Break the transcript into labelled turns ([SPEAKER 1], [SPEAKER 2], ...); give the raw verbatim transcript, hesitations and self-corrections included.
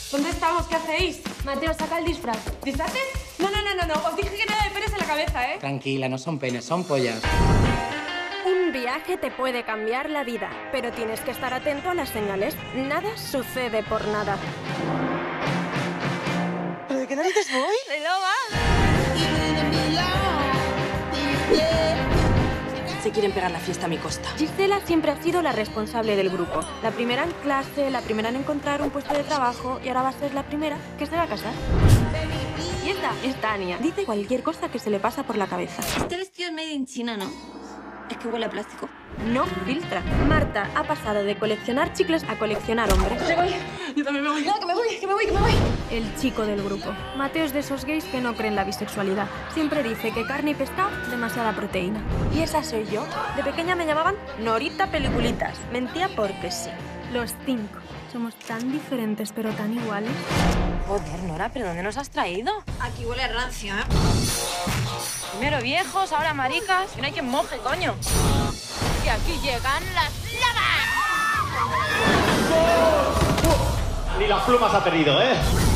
[SPEAKER 1] ¿Dónde estamos? ¿Qué hacéis?
[SPEAKER 2] Mateo, saca el disfraz.
[SPEAKER 1] ¿Disfraces? No, no, no, no, no. Os dije que nada de penes en la cabeza, ¿eh?
[SPEAKER 3] Tranquila, no son penes, son pollas.
[SPEAKER 4] Un viaje te puede cambiar la vida, pero tienes que estar atento a las señales. Nada sucede por nada.
[SPEAKER 3] ¿Pero de qué narices voy?
[SPEAKER 4] ¡De Loba!
[SPEAKER 1] Se quieren pegar la fiesta a mi costa.
[SPEAKER 4] Gisela siempre ha sido la responsable del grupo. La primera en clase, la primera en encontrar un puesto de trabajo y ahora va a ser la primera que se va a casar. Y esta es Tania. Dice cualquier cosa que se le pasa por la cabeza.
[SPEAKER 2] Este vestido es made in China, ¿no? Es que huele a plástico.
[SPEAKER 4] No filtra. Marta ha pasado de coleccionar chicles a coleccionar hombres.
[SPEAKER 1] Me voy. Yo también me voy. No, que me voy, que me voy, que me voy.
[SPEAKER 4] El chico del grupo. Mateo es de esos gays que no creen la bisexualidad. Siempre dice que carne y pescado, demasiada proteína. Y esa soy yo. De pequeña me llamaban Norita Peliculitas. Mentía porque sí. Los cinco. Somos tan diferentes pero tan iguales.
[SPEAKER 2] Joder, Nora, ¿pero dónde nos has traído?
[SPEAKER 1] Aquí huele a rancio, ¿eh?
[SPEAKER 2] Primero viejos, ahora maricas. Que no hay quien moje, coño. Y aquí llegan las lavas.
[SPEAKER 5] Ni las plumas ha perdido, ¿eh?